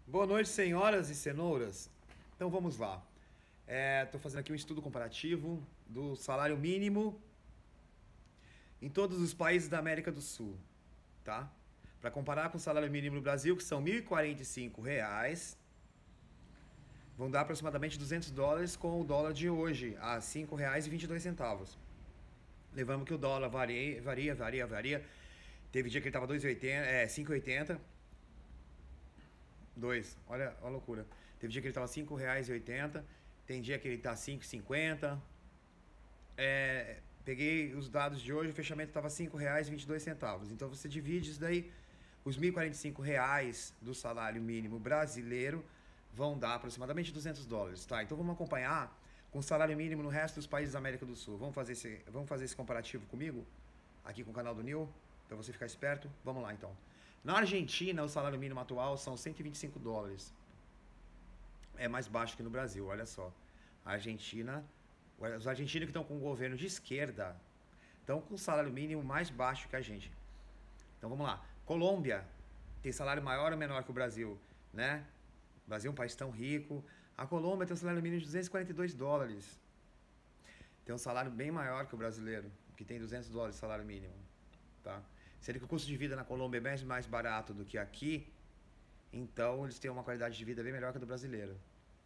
Boa noite, senhoras e cenouras. Então vamos lá. Estou fazendo aqui um estudo comparativo do salário mínimo em todos os países da América do Sul, tá? Para comparar com o salário mínimo no Brasil, que são R$ 1.045, vão dar aproximadamente US$ 200 com o dólar de hoje, a R$ 5,22. Levando que o dólar varia. Teve dia que ele estava 5,80. Olha a loucura. Teve dia que ele estava R$ 5,80. Tem dia que ele está 5,50. Peguei os dados de hoje, o fechamento estava R$ 5,22. Então você divide isso daí, os R$ 1.045 do salário mínimo brasileiro vão dar aproximadamente US$ 200, tá? Então vamos acompanhar com o salário mínimo no resto dos países da América do Sul. Vamos fazer esse comparativo comigo? Aqui com o canal do Nil, para você ficar esperto. Vamos lá então. Na Argentina, o salário mínimo atual são US$ 125. É mais baixo que no Brasil, olha só. A Argentina, os argentinos que estão com o governo de esquerda estão com o salário mínimo mais baixo que a gente. Então vamos lá. Colômbia tem salário maior ou menor que o Brasil, né? O Brasil é um país tão rico. A Colômbia tem um salário mínimo de US$ 242. Tem um salário bem maior que o brasileiro, que tem US$ 200 de salário mínimo, tá? Sendo que o custo de vida na Colômbia é bem mais barato do que aqui, então eles têm uma qualidade de vida bem melhor que a do brasileiro.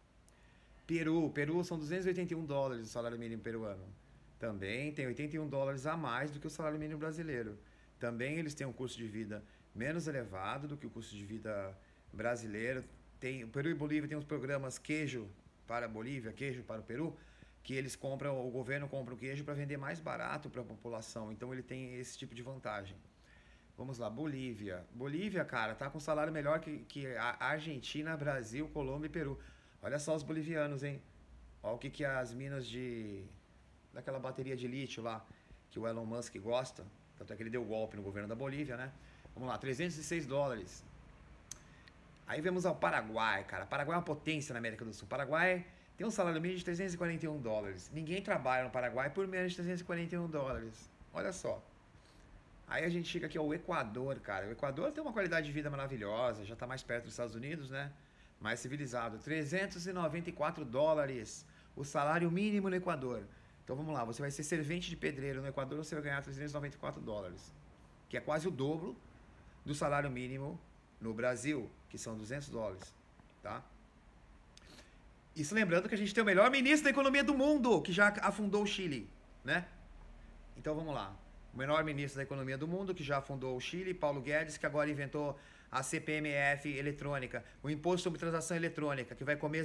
Peru são US$ 281 o salário mínimo peruano. Também tem US$ 81 a mais do que o salário mínimo brasileiro. Também eles têm um custo de vida menos elevado do que o custo de vida brasileiro. O Peru e Bolívia têm os programas queijo para a Bolívia, queijo para o Peru, que o governo compra o queijo para vender mais barato para a população. Então ele tem esse tipo de vantagem. Vamos lá, Bolívia. Bolívia, cara, tá com salário melhor que a Argentina, Brasil, Colômbia e Peru. Olha só os bolivianos, hein? Olha o que as minas daquela bateria de lítio lá, que o Elon Musk gosta. Tanto é que ele deu golpe no governo da Bolívia, né? Vamos lá, US$ 306. Aí vemos ao Paraguai, cara. Paraguai é uma potência na América do Sul. Paraguai tem um salário mínimo de US$ 341. Ninguém trabalha no Paraguai por menos de US$ 341. Olha só. Aí a gente chega aqui ao Equador, cara. O Equador tem uma qualidade de vida maravilhosa, já está mais perto dos Estados Unidos, né? Mais civilizado. US$ 394. O salário mínimo no Equador. Então vamos lá, você vai ser servente de pedreiro no Equador, você vai ganhar US$ 394. Que é quase o dobro do salário mínimo no Brasil, que são US$ 200, tá? Isso lembrando que a gente tem o melhor ministro da economia do mundo, que já afundou o Chile, né? Então vamos lá. O menor ministro da economia do mundo, que já fundou o Chile, Paulo Guedes, que agora inventou a CPMF eletrônica, o Imposto sobre Transação Eletrônica, que vai comer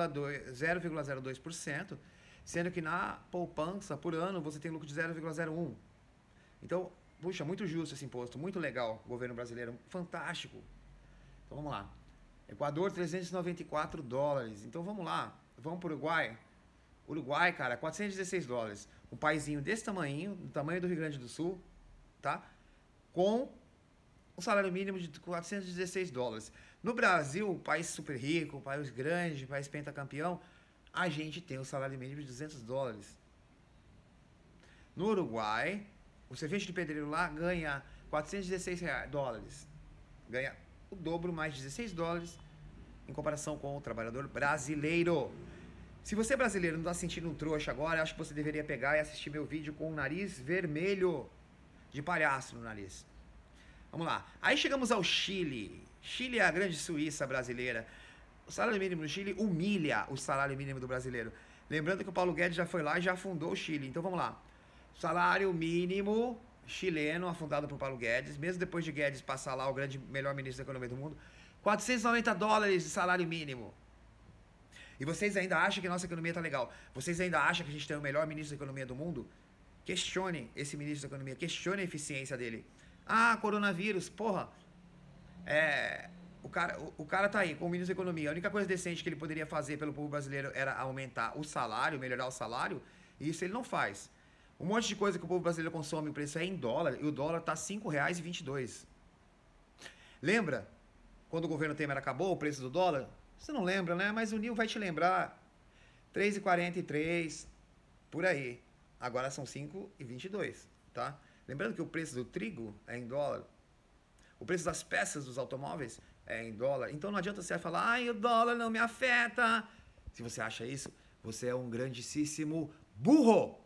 0,02%, sendo que na poupança, por ano, você tem lucro de 0,01%. Então, puxa, muito justo esse imposto, muito legal, governo brasileiro, fantástico. Então vamos lá. Equador, US$ 394. Então vamos lá, vamos para o Uruguai. Uruguai, cara, US$ 416. Um paizinho desse tamanho, do tamanho do Rio Grande do Sul, tá? Com um salário mínimo de US$ 416. No Brasil, um país super rico, um país grande, um país pentacampeão, a gente tem um salário mínimo de US$ 200. No Uruguai, o servente de pedreiro lá ganha US$ 416. Ganha o dobro, mais US$ 16, em comparação com o trabalhador brasileiro. Se você é brasileiro e não está sentindo um trouxa agora, acho que você deveria pegar e assistir meu vídeo com o nariz vermelho de palhaço no nariz. Vamos lá. Aí chegamos ao Chile. Chile é a grande Suíça brasileira. O salário mínimo no Chile humilha o salário mínimo do brasileiro. Lembrando que o Paulo Guedes já foi lá e já afundou o Chile. Então vamos lá. Salário mínimo chileno, afundado por Paulo Guedes, mesmo depois de Guedes passar lá, o melhor ministro da economia do mundo, US$ 490 de salário mínimo. E vocês ainda acham que a nossa economia está legal? Vocês ainda acham que a gente tem o melhor ministro da economia do mundo? Questione esse ministro da economia, questione a eficiência dele. Ah, coronavírus, porra. O cara tá aí com o ministro da economia. A única coisa decente que ele poderia fazer pelo povo brasileiro era aumentar o salário, melhorar o salário. E isso ele não faz. Um monte de coisa que o povo brasileiro consome, o preço é em dólar, e o dólar tá R$ 5,22. Lembra quando o governo Temer acabou o preço do dólar? Você não lembra, né? Mas o Nil vai te lembrar. 3,43, por aí. Agora são 5,22, tá? Lembrando que o preço do trigo é em dólar. O preço das peças dos automóveis em dólar. Então não adianta você falar, ai, o dólar não me afeta. Se você acha isso, você é um grandíssimo burro.